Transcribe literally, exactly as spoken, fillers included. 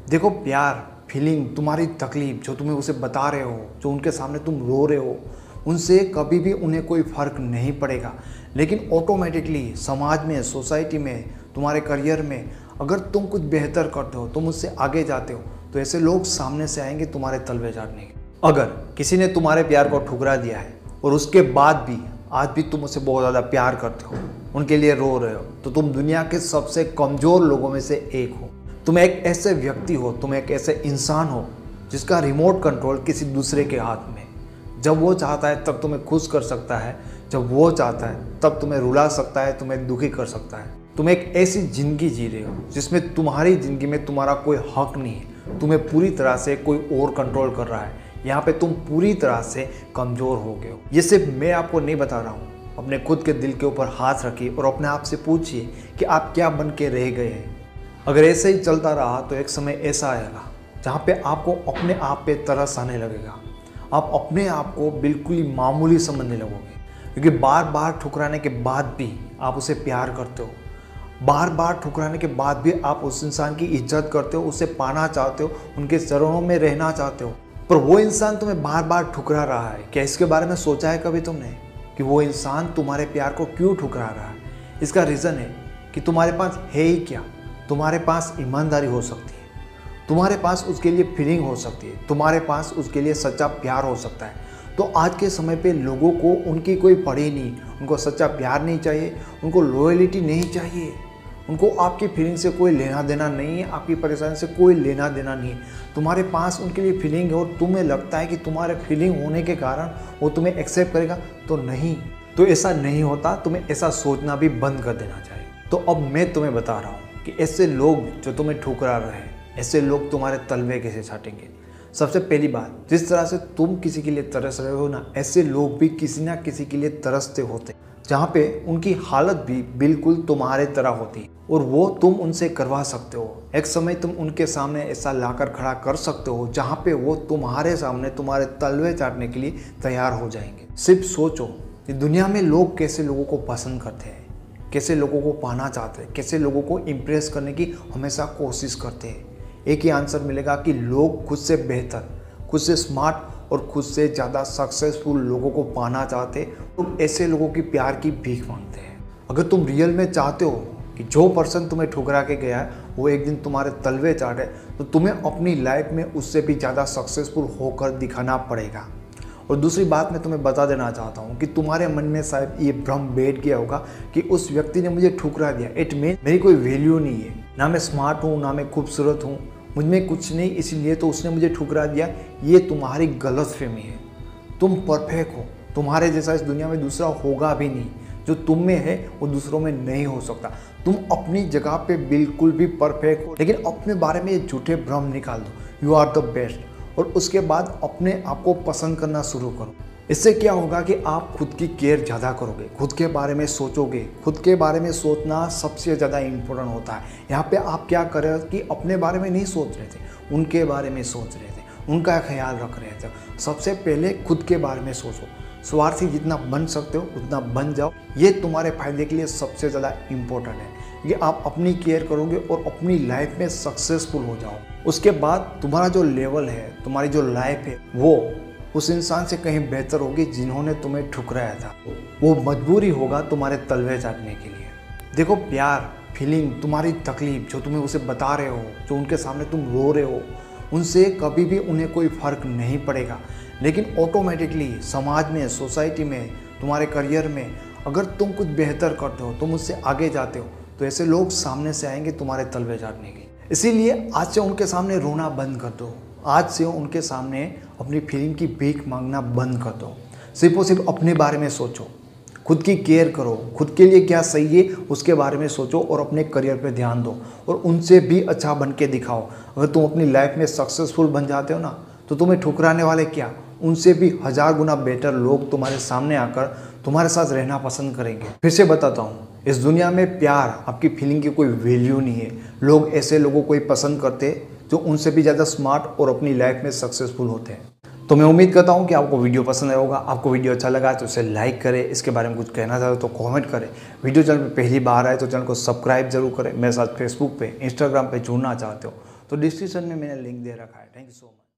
देखो, प्यार, फीलिंग, तुम्हारी तकलीफ जो तुम्हें उसे बता रहे हो, जो उनके सामने तुम रो रहे हो, उनसे कभी भी उन्हें कोई फ़र्क नहीं पड़ेगा। लेकिन ऑटोमेटिकली समाज में, सोसाइटी में, तुम्हारे करियर में अगर तुम कुछ बेहतर करते हो, तुम उससे आगे जाते हो, तो ऐसे लोग सामने से आएंगे तुम्हारे तलवे चाटने के। अगर किसी ने तुम्हारे प्यार को ठुकरा दिया है और उसके बाद भी आज भी तुम उससे बहुत ज़्यादा प्यार करते हो, उनके लिए रो रहे हो, तो तुम दुनिया के सबसे कमज़ोर लोगों में से एक हो। तुम एक ऐसे व्यक्ति हो, तुम एक ऐसे इंसान हो जिसका रिमोट कंट्रोल किसी दूसरे के हाथ में। जब वो चाहता है तब तुम्हें खुश कर सकता है, जब वो चाहता है तब तुम्हें रुला सकता है, तुम्हें दुखी कर सकता है। तुम एक ऐसी ज़िंदगी जी रहे हो जिसमें तुम्हारी ज़िंदगी में तुम्हारा कोई हक नहीं है, तुम्हें पूरी तरह से कोई और कंट्रोल कर रहा है। यहाँ पे तुम पूरी तरह से कमज़ोर हो गए हो। ये सिर्फ मैं आपको नहीं बता रहा हूँ। अपने खुद के दिल के ऊपर हाथ रखिए और अपने आप से पूछिए कि आप क्या बन के रह गए हैं। अगर ऐसे ही चलता रहा तो एक समय ऐसा आएगा जहाँ पे आपको अपने आप पे तरस आने लगेगा। आप अपने आप को बिल्कुल ही मामूली समझने लगोगे, क्योंकि बार बार ठुकराने के बाद भी आप उसे प्यार करते हो। बार बार ठुकराने के बाद भी आप उस इंसान की इज्जत करते हो, उसे पाना चाहते हो, उनके चरणों में रहना चाहते हो। पर वो इंसान तुम्हें बार बार ठुकरा रहा है। क्या इसके बारे में सोचा है कभी तुमने कि वो इंसान तुम्हारे प्यार को क्यों ठुकरा रहा है? इसका रीज़न है कि तुम्हारे पास है ही क्या। तुम्हारे पास ईमानदारी हो सकती है, तुम्हारे पास उसके लिए फीलिंग हो सकती है, तुम्हारे पास उसके लिए सच्चा प्यार हो सकता है। तो आज के समय पे लोगों को उनकी कोई पड़ी नहीं, उनको सच्चा प्यार नहीं चाहिए, उनको लॉयल्टी नहीं चाहिए, उनको आपकी फीलिंग से कोई लेना देना नहीं है, आपकी परेशानी से कोई लेना देना नहीं है। तुम्हारे पास उनके लिए फीलिंग है और तुम्हें लगता है कि तुम्हारे फीलिंग होने के कारण वो तुम्हें एक्सेप्ट करेगा, तो नहीं। तो ऐसा नहीं होता। तुम्हें ऐसा सोचना भी बंद कर देना चाहिए। तो अब मैं तुम्हें बता रहा हूँ कि ऐसे लोग जो तुम्हें ठुकरा रहे हैं, ऐसे लोग तुम्हारे तलवे कैसे छाटेंगे। सबसे पहली बात, जिस तरह से तुम किसी के लिए तरस रहे हो ना, ऐसे लोग भी किसी ना किसी के लिए तरसते होते, जहाँ पे उनकी हालत भी बिल्कुल तुम्हारे तरह होती है और वो तुम उनसे करवा सकते हो। एक समय तुम उनके सामने ऐसा लाकर खड़ा कर सकते हो जहाँ पे वो तुम्हारे सामने तुम्हारे तलवे चाटने के लिए तैयार हो जाएंगे। सिर्फ सोचो कि दुनिया में लोग कैसे लोगों को पसंद करते हैं, कैसे लोगों को पाना चाहते हैं, कैसे लोगों को इम्प्रेस करने की हमेशा कोशिश करते हैं। एक ही आंसर मिलेगा कि लोग खुद से बेहतर, खुद से स्मार्ट और खुद से ज़्यादा सक्सेसफुल लोगों को पाना चाहते हैं। लोग ऐसे लोगों की प्यार की भीख मांगते हैं। अगर तुम रियल में चाहते हो कि जो पर्सन तुम्हें ठुकरा के गया है वो एक दिन तुम्हारे तलवे चाटे, तो तुम्हें अपनी लाइफ में उससे भी ज़्यादा सक्सेसफुल होकर दिखाना पड़ेगा। और दूसरी बात मैं तुम्हें बता देना चाहता हूँ कि तुम्हारे मन में शायद ये भ्रम बैठ गया होगा कि उस व्यक्ति ने मुझे ठुकरा दिया, इट मीन मेरी कोई वैल्यू नहीं है, ना मैं स्मार्ट हूँ, ना मैं खूबसूरत हूँ, मुझ में कुछ नहीं, इसीलिए तो उसने मुझे ठुकरा दिया। ये तुम्हारी गलतफहमी है। तुम परफेक्ट हो, तुम्हारे जैसा इस दुनिया में दूसरा होगा भी नहीं। जो तुम में है वो दूसरों में नहीं हो सकता। तुम अपनी जगह पे बिल्कुल भी परफेक्ट हो, लेकिन अपने बारे में ये झूठे भ्रम निकाल दो, यू आर द बेस्ट, और उसके बाद अपने आप को पसंद करना शुरू करो। इससे क्या होगा कि आप खुद की केयर ज़्यादा करोगे, खुद के बारे में सोचोगे। खुद के बारे में सोचना सबसे ज़्यादा इम्पोर्टेंट होता है। यहाँ पे आप क्या कर रहे हो कि अपने बारे में नहीं सोच रहे थे, उनके बारे में सोच रहे थे, उनका ख्याल रख रहे थे। सबसे पहले खुद के बारे में सोचो। स्वार्थी जितना बन सकते हो उतना बन जाओ। ये तुम्हारे फायदे के लिए सबसे ज़्यादा इम्पोर्टेंट है कि आप अपनी केयर करोगे और अपनी लाइफ में सक्सेसफुल हो जाओ। उसके बाद तुम्हारा जो लेवल है, तुम्हारी जो लाइफ है, वो उस इंसान से कहीं बेहतर होगी जिन्होंने तुम्हें ठुकराया था। वो मजबूरी होगा तुम्हारे तलवे चाटने के लिए। देखो, प्यार, फीलिंग, तुम्हारी तकलीफ जो तुम्हें उसे बता रहे हो, जो उनके सामने तुम रो रहे हो, उनसे कभी भी उन्हें कोई फ़र्क नहीं पड़ेगा। लेकिन ऑटोमेटिकली समाज में, सोसाइटी में, तुम्हारे करियर में अगर तुम कुछ बेहतर करते हो, तुम उससे आगे जाते हो, तो ऐसे लोग सामने से आएंगे तुम्हारे तलवे चाटने के। इसीलिए आज से उनके सामने रोना बंद कर दो। आज से उनके सामने अपनी फीलिंग की भीख मांगना बंद कर दो। सिर्फ और सिर्फ अपने बारे में सोचो, खुद की केयर करो, खुद के लिए क्या सही है उसके बारे में सोचो और अपने करियर पे ध्यान दो और उनसे भी अच्छा बन के दिखाओ। अगर तुम अपनी लाइफ में सक्सेसफुल बन जाते हो ना, तो तुम्हें ठुकराने वाले क्या, उनसे भी हजार गुना बेटर लोग तुम्हारे सामने आकर तुम्हारे साथ रहना पसंद करेंगे। फिर से बताता हूँ, इस दुनिया में प्यार, आपकी फीलिंग की कोई वैल्यू नहीं है। लोग ऐसे लोगों को ही पसंद करते जो उनसे भी ज़्यादा स्मार्ट और अपनी लाइफ में सक्सेसफुल होते हैं। तो मैं उम्मीद करता हूँ कि आपको वीडियो पसंद आया होगा। आपको वीडियो अच्छा लगा तो इसे लाइक करें, इसके बारे में कुछ कहना चाहते हो तो कमेंट करें। वीडियो चैनल पे पहली बार आए तो चैनल को सब्सक्राइब जरूर करें। मेरे साथ फेसबुक पे, इंस्टाग्राम पे जुड़ना चाहते हो तो डिस्क्रिप्शन में मैंने लिंक दे रखा है। Thank you so much.